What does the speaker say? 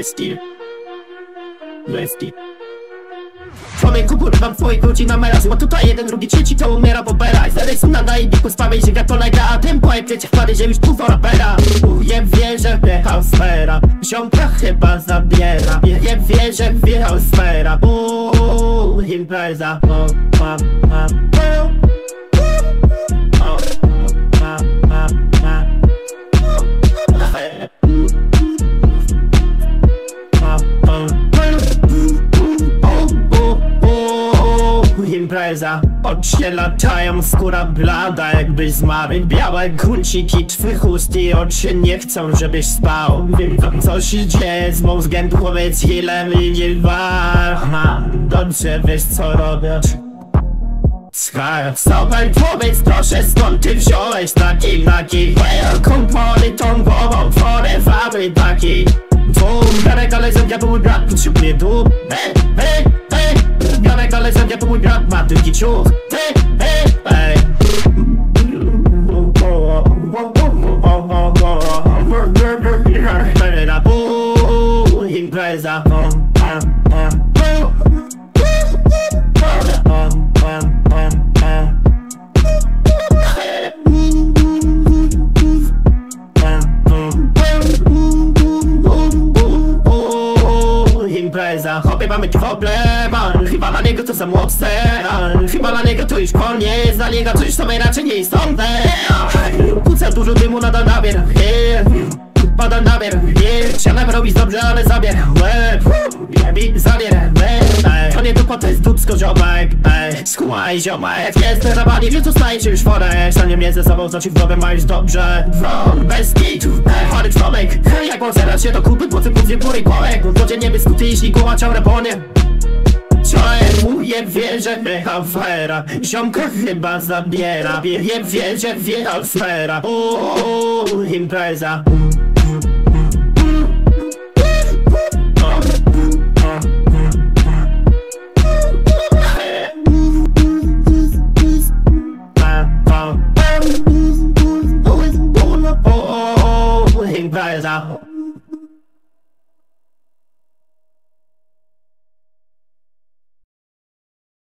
Bestii. Człowieku, kurwa, twojej godzin na mera. Zło tutaj jeden, drugi, trzeci, to umiera, bo bera. I zaraz są na naibiku, spawaj, że gatona gra. A tempo, jak wiecie, wkłady, że już pół rapera. Nie wierzę, wjechał sfera. Ziomka chyba zabiera. Nie wierzę, wjechał sfera. Impreza. Impreza. Oczy latają, skóra blada jakbyś zmarł. Białe guciki twych ust i oczy nie chcą, żebyś spał. Wiem, co się dzieje z mózgiem, powiedz ile mi ma. Dobrze wiesz, co robię. Super, powiedz proszę, skąd ty wziąłeś taki kompory tą głową, twoре faby taki. Garek, ale zębia to mój brat, potrzebuję dół. Garek, ale zębia to mój brat, ma tylko ciuch. Impreza. Impreza, chłopie mamy problem. Chyba dla niego to za mocne. Chyba dla niego to już koniec. Dla niego to już sobie raczej nie istotne. Kuca dużo dymu nadal nabier. Pada nabier. Chciałem robić dobrze, ale zabier. Zabier. To nie dupa, to jest dupsko ziomek. Skłaj ziomek. Jest rabani, że zostaje się już forek. Stanie mnie ze sobą, co ci w głowie ma już dobrze. Bez kitu, chory człowiek. Jak on zaraz się do kupy, po tym później póry kołek. Codziennie wyskuty, jeśli głowa ciągle płonie. Czemu nie wierzę, wjechał sfera. Ziomka chyba zabiera. Nie wierzę, wjechał sfera. Impreza.